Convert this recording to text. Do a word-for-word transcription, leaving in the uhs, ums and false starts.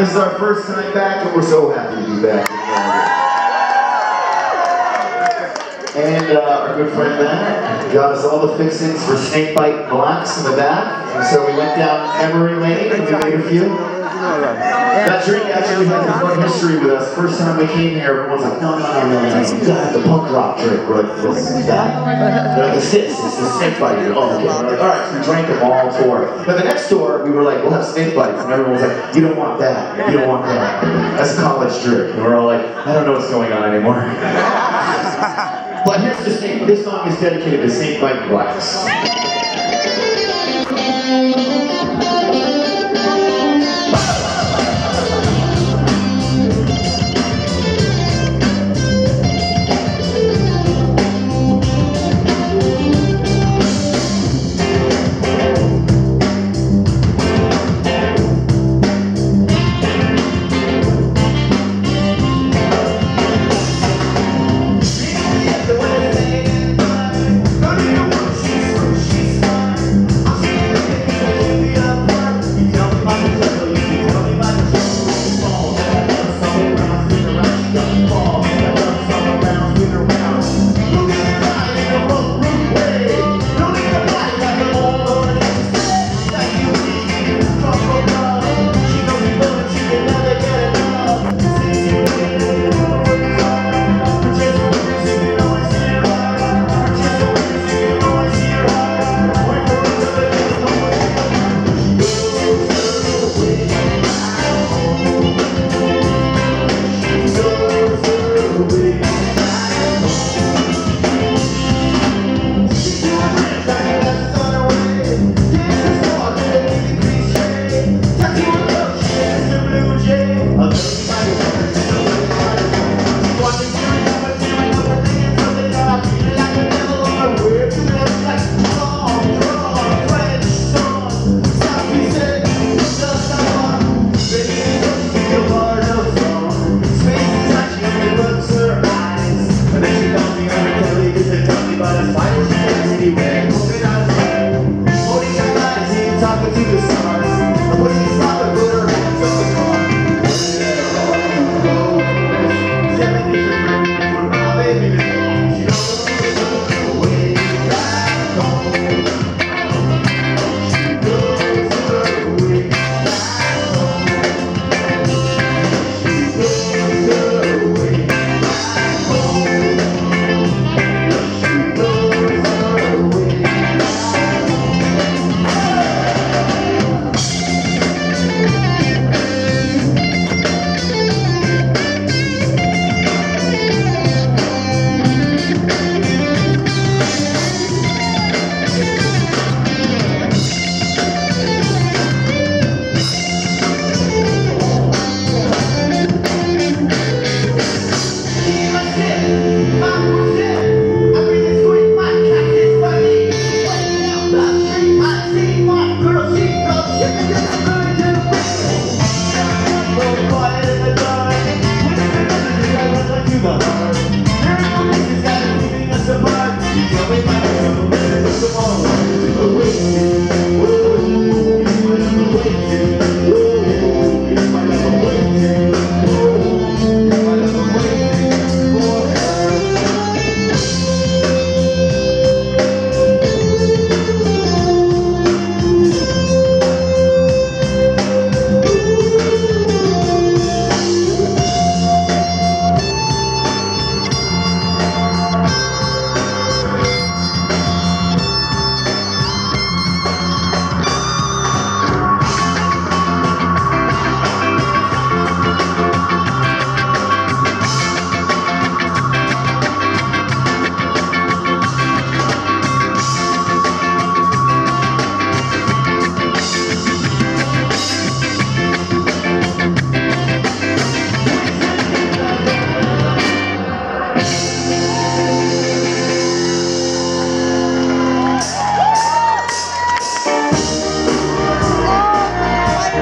This is our first time back, and we're so happy to be back. And uh, our good friend Matt got us all the fixings for snakebite blocks in the back. And so we went down memory lane and we made a few. That drink actually has a fun history with us. First time we came here, everyone's like, no, no, no, no, no, you gotta have the punk rock drink. We're like, this is that. They're like, it's this, it's the snakebite. Oh, okay. We're like, alright, so we drank them all tour. But the next tour, we were like, we'll have snakebites. And everyone was like, you don't want that. You don't want that. That's a college drink. And we're all like, I don't know what's going on anymore. But here's the snake. This song is dedicated to snakebite blacks. Okay.